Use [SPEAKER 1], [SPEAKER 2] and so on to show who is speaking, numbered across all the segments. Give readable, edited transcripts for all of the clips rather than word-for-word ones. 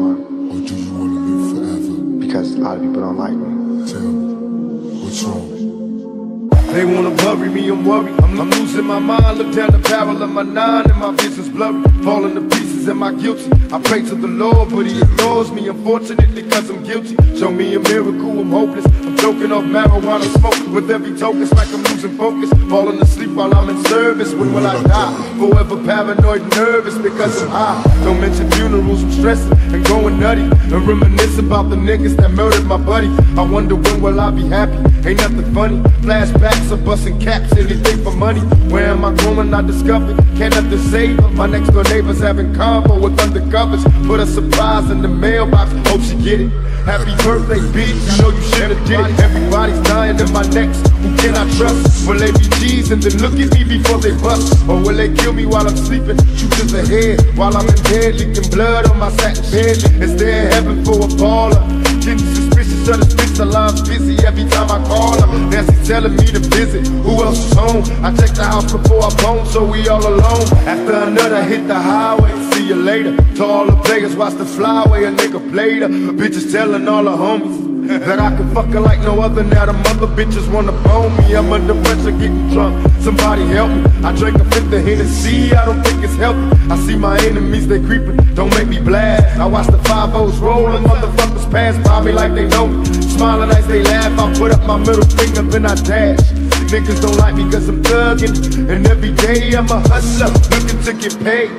[SPEAKER 1] Or do you want to live forever?
[SPEAKER 2] Because a lot of people don't like me.
[SPEAKER 1] Tell me, what's wrong?
[SPEAKER 3] They wanna bury me, I'm worried. I'm losing my mind. Look down the barrel of my 9 and my vision's blurry. Falling to pieces, am I guilty? I pray to the Lord, but he ignores me, unfortunately, cause I'm guilty. Show me a miracle, I'm hopeless. I'm choking off marijuana smoke. With every token, it's like I'm losing focus. Falling asleep while I'm in service. When will I die? Forever paranoid and nervous because I'm high. Don't mention funerals, I'm stressing and going nutty. And reminisce about the niggas that murdered my buddy. I wonder when will I be happy? Ain't nothing funny. Flashbacks of busting caps, anything for money. Where am I going? I discovered. Can't nothing save her. My next door neighbors having combo with undercovers. Put a surprise in the mailbox. Hope she get it. Happy birthday, bitch. You know you should've did it. Everybody's dying in my next. Who can I trust? Will they be G's and then look at me before they bust? Or will they kill me while I'm sleeping? Shoot to the head while I'm in bed, leaking blood on my satin bed. Is there heaven for a baller? Getting suspicious of this bitch, the line's busy every time I call her. Nancy's telling me to visit, who else is home? I check the house before I bone, so we all alone. After another hit the highway, see you later. To all the players, watch the flyway, a nigga played her. Bitches telling all the homies that I can fuck her like no other. Now the mother bitches wanna bone me. I'm under pressure getting drunk, somebody help me. I drank a fifth of Hennessy, I don't think it's healthy. I see my enemies, they creeping, don't make me blast. I watch the 5-0s rolling, motherfuckers pass by me like they know me. Smiling as they laugh, I put up my middle finger, then I dash. Niggas don't like me cause I'm thugging, and every day I'm a hustler, looking to get paid.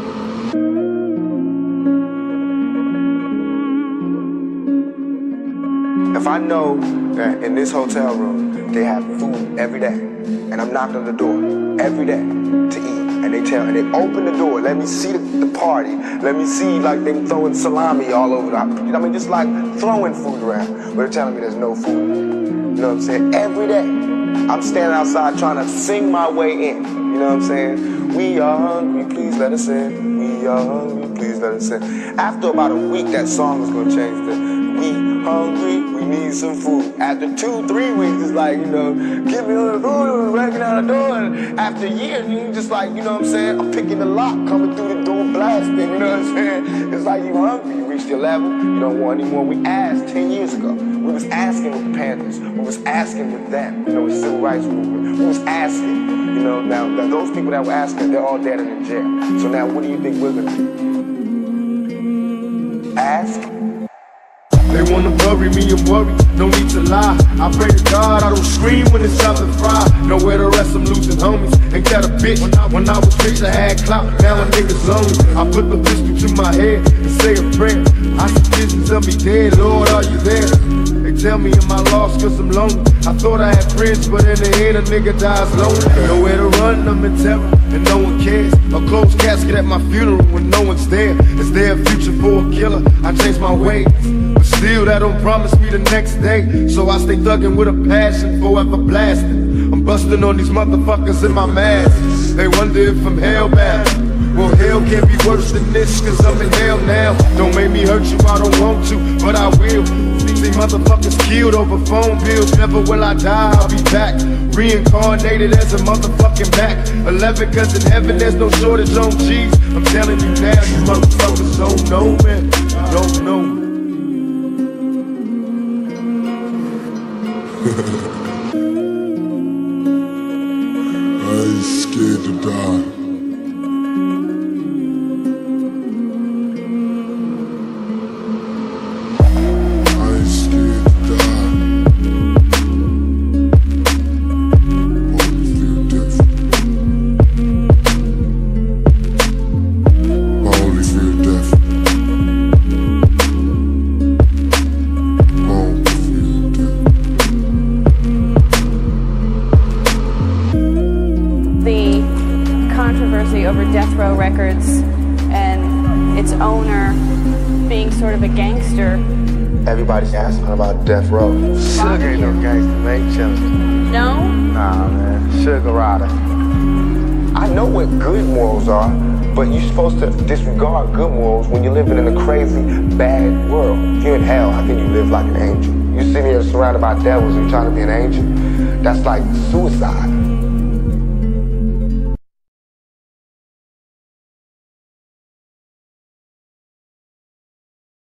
[SPEAKER 2] If I know that in this hotel room they have food every day, and I'm knocking on the door every day to eat, and they open the door, let me see the party, let me see like them throwing salami all over I mean, just like throwing food around, but they're telling me there's no food. You know what I'm saying? Every day, I'm standing outside trying to sing my way in. You know what I'm saying? We are hungry, please let us in. We are hungry, please let us in. After about a week, that song is gonna change to we hungry, we need some food. After 2-3 weeks, it's like, you know, give me the food, breaking out the door. And after a year, you just like, you know what I'm saying, I'm picking the lock, coming through the door, blasting, you know what I'm saying? It's like you hungry, you reached your level, you don't want any more. We asked 10 years ago. We was asking with the Panthers. We was asking with them, you know, with civil rights movement. We was asking, you know, now those people that were asking, they're all dead and in jail. So now what do you think we're gonna do? Ask?
[SPEAKER 3] They wanna bury me, I'm worried, no need to lie. I pray to God I don't scream when it's time to fry. Nowhere to rest, I'm losing homies. Ain't that a bitch? When I was rich, I had clout, now a nigga's lonely. I put the pistol to my head and say a prayer. I see visions of me dead, Lord, are you there? They tell me am I lost cause I'm lonely. I thought I had friends, but in the end a nigga dies lonely. Nowhere to run, I'm in terror, and no one cares. A closed casket at my funeral when no one's there. Is there a future for a killer? I changed my ways, but still that don't promise me the next day. So I stay thugging with a passion, forever blasting. I'm busting on these motherfuckers in my mask. They wonder if I'm hellbound. Well, hell can't be worse than this, cause I'm in hell now. Don't make me hurt you, I don't want to, but I will. See motherfuckers killed over phone bills. Never will I die, I'll be back. Reincarnated as a motherfucking Mac 11, cause in heaven there's no shortage on G's. I'm telling you now, you motherfuckers don't know, man. Don't know.
[SPEAKER 1] I ain't scared to die.
[SPEAKER 4] Over Death Row Records and its owner being sort of a gangster.
[SPEAKER 2] Everybody's asking about Death Row.
[SPEAKER 5] Sugar ain't no gangster, man. Chillin'.
[SPEAKER 4] No?
[SPEAKER 5] Nah, man. Sugar rider.
[SPEAKER 2] I know what good morals are, but you're supposed to disregard good morals when you're living in a crazy, bad world. If you're in hell, how can you live like an angel? You're sitting here surrounded by devils and you're trying to be an angel? That's like suicide.